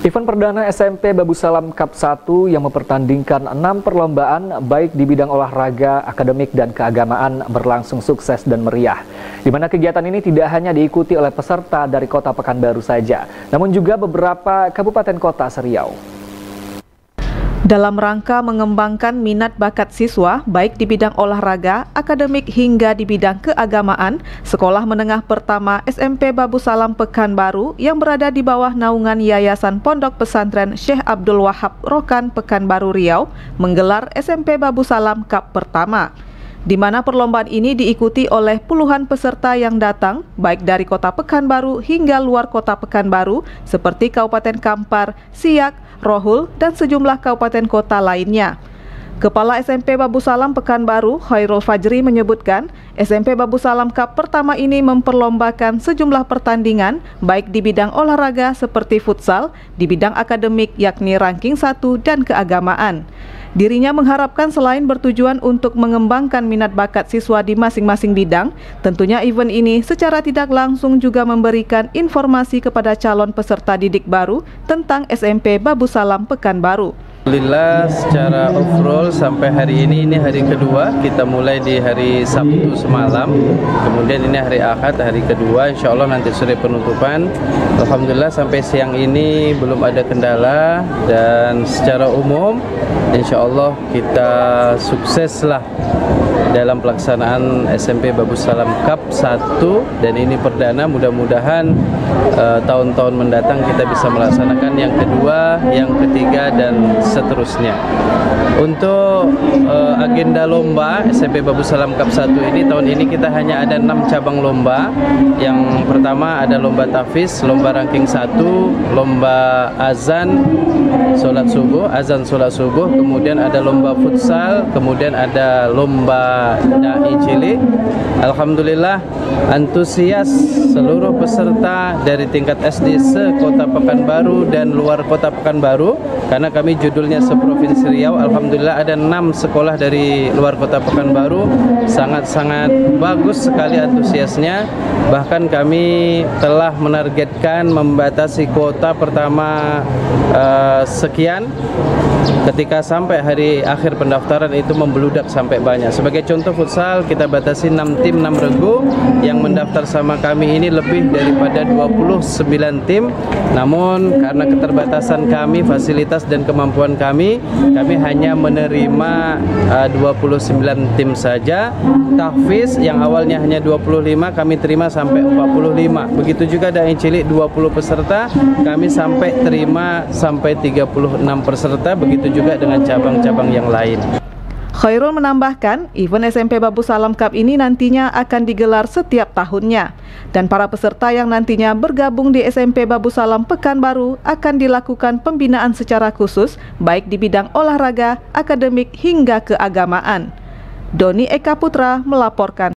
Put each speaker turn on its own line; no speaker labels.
Event perdana SMP Babu Salam Cup 1 yang mempertandingkan 6 perlombaan baik di bidang olahraga, akademik, dan keagamaan berlangsung sukses dan meriah. Di mana kegiatan ini tidak hanya diikuti oleh peserta dari Kota Pekanbaru saja, namun juga beberapa kabupaten kota se-Riau.
Dalam rangka mengembangkan minat bakat siswa baik di bidang olahraga, akademik hingga di bidang keagamaan, Sekolah Menengah Pertama SMP Babu Salam Pekanbaru yang berada di bawah naungan Yayasan Pondok Pesantren Syekh Abdul Wahab Rokan Pekanbaru Riau menggelar SMP Babu Salam Cup pertama, di mana perlombaan ini diikuti oleh puluhan peserta yang datang baik dari Kota Pekanbaru hingga luar Kota Pekanbaru seperti Kabupaten Kampar, Siak, Rohul, dan sejumlah kabupaten kota lainnya. Kepala SMP Babu Salam Pekanbaru, Khairul Fajri, menyebutkan SMP Babu Salam Cup pertama ini memperlombakan sejumlah pertandingan baik di bidang olahraga seperti futsal, di bidang akademik yakni ranking 1 dan keagamaan. Dirinya mengharapkan selain bertujuan untuk mengembangkan minat bakat siswa di masing-masing bidang, tentunya event ini secara tidak langsung juga memberikan informasi kepada calon peserta didik baru tentang SMP Babu Salam Pekanbaru.
Alhamdulillah secara overall sampai hari ini hari kedua, kita mulai di hari Sabtu semalam, kemudian ini hari Ahad, hari kedua, insya Allah nanti sore penutupan. Alhamdulillah sampai siang ini belum ada kendala dan secara umum insya Allah kita sukseslah dalam pelaksanaan SMP Babu Salam Cup 1 dan ini perdana, mudah-mudahan tahun-tahun mendatang kita bisa melaksanakan yang kedua, yang ketiga dan seterusnya. Untuk agenda lomba SMP Babu Salam Cup 1 ini tahun ini kita hanya ada 6 cabang lomba. Yang pertama ada lomba tahfiz, lomba ranking 1, lomba azan sholat subuh, kemudian ada lomba futsal, kemudian ada lomba dai cilik. Alhamdulillah antusias seluruh peserta dari tingkat SD se-Kota Pekanbaru dan luar Kota Pekanbaru, karena kami judulnya se-Provinsi Riau. Alhamdulillah ada 6 sekolah dari luar Kota Pekanbaru, sangat-sangat bagus sekali antusiasnya. Bahkan kami telah menargetkan membatasi kuota pertama sekian, ketika sampai hari akhir pendaftaran itu membeludak sampai banyak. Sebagai contoh futsal kita batasi 6 tim 6 regu, yang mendaftar sama kami ini lebih daripada 29 tim. Namun karena keterbatasan kami, fasilitas dan kemampuan kami hanya menerima 29 tim saja. Tahfiz yang awalnya hanya 25 kami terima sampai 45. Begitu juga dai cilik 20 peserta kami sampai terima sampai 36 peserta. Begitu juga dengan cabang-cabang yang lain.
Khairul menambahkan, event SMP Babu Salam Cup ini nantinya akan digelar setiap tahunnya. Dan para peserta yang nantinya bergabung di SMP Babu Salam Pekanbaru akan dilakukan pembinaan secara khusus, baik di bidang olahraga, akademik, hingga keagamaan. Doni Eka Putra melaporkan.